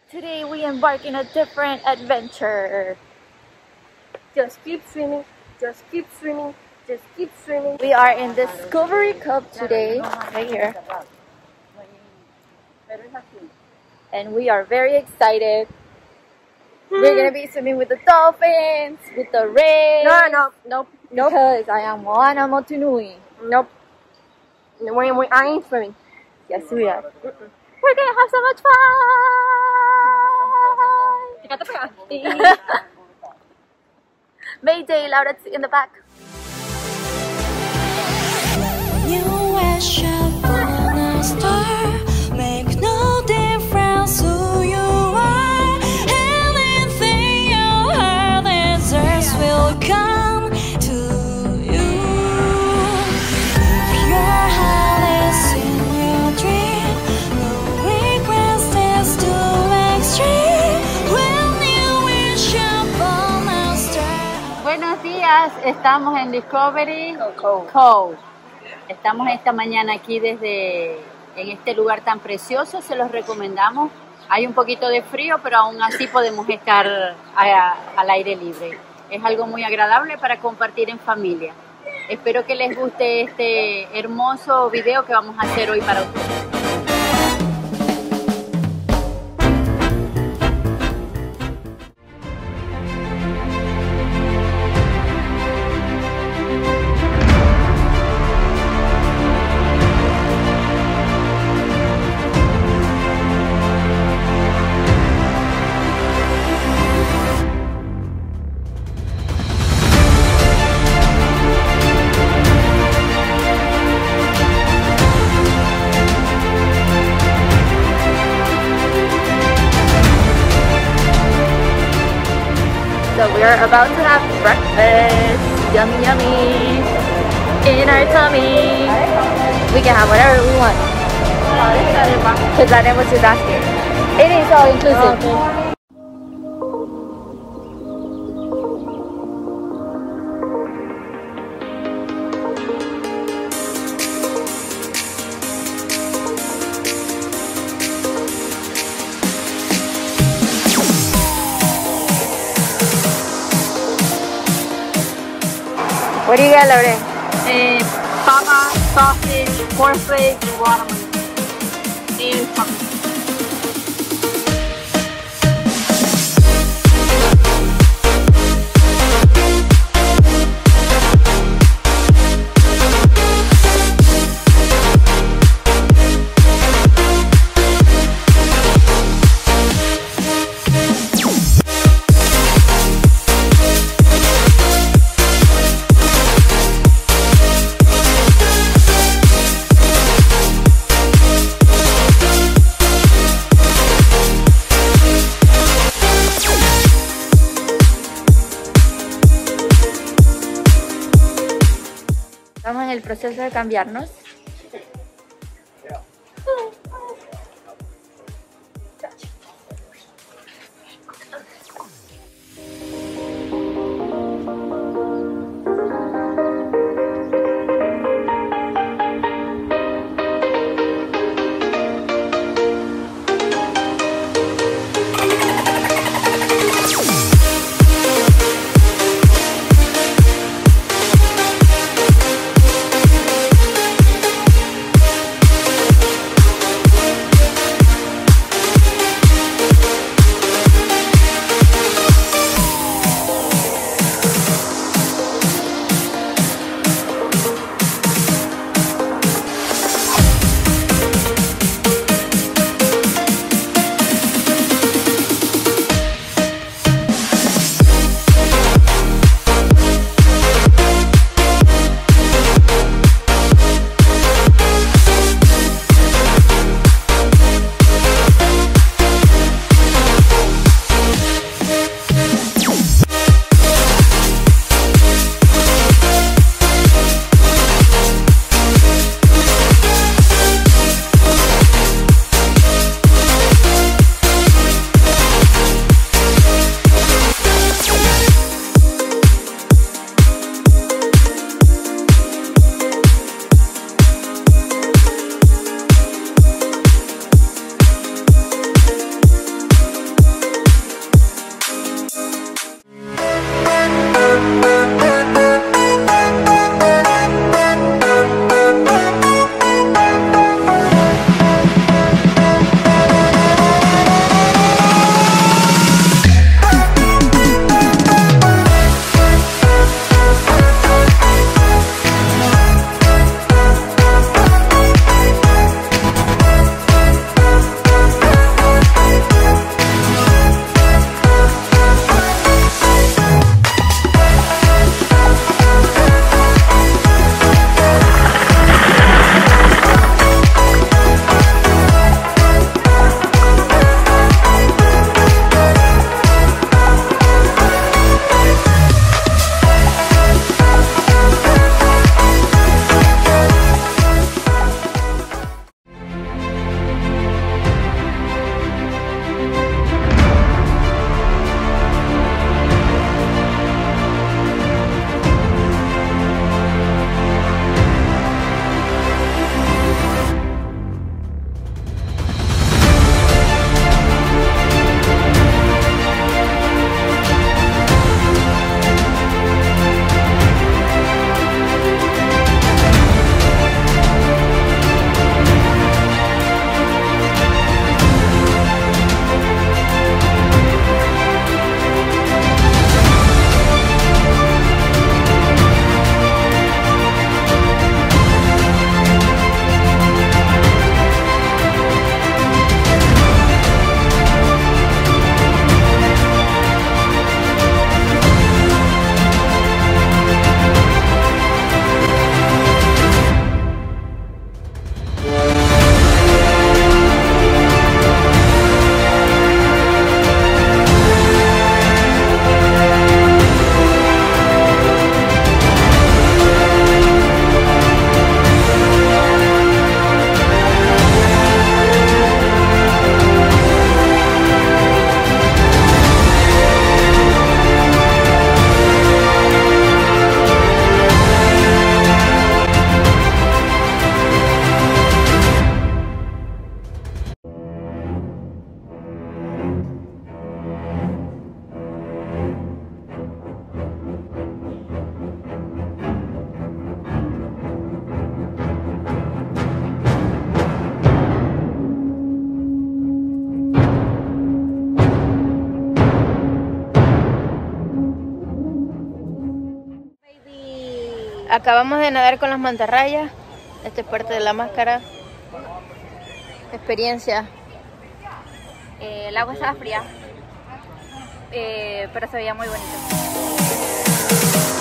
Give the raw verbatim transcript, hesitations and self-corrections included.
Today we embark in a different adventure. Just keep swimming, just keep swimming, just keep swimming. We are in Discovery Cove today, right here. And we are very excited. We're gonna be swimming with the dolphins, with the rays. No, no, nope, nope. Because I am Moana Motunui. Nope. We, we, I ain't swimming. Yes, we are. We're gonna have so much fun! Mayday, Laura's in the back. You wish upon a star, make no difference who you are. Anything your heart desires will come to you. If your heart is in your dream, no regrets is too extreme. When you wish upon a star. Buenos días, estamos en Discovery Cove. Cove. Estamos esta mañana aquí desde en este lugar tan precioso, se los recomendamos. Hay un poquito de frío, pero aún así podemos estar a, al aire libre. Es algo muy agradable para compartir en familia. Espero que les guste este hermoso video que vamos a hacer hoy para ustedes. So we are about to have breakfast. Yummy, yummy. In our tummy. We can have whatever we want. Because that was just asking. It is all inclusive. Okay. What do you get, Lore? Eh, papa, sausage, cornflakes, watermelon, and pumpkin. Estamos en el proceso de cambiarnos. Acabamos de nadar con las mantarrayas. Esta es parte de la máscara. Experiencia. Eh, el agua estaba fría, eh, pero se veía muy bonito.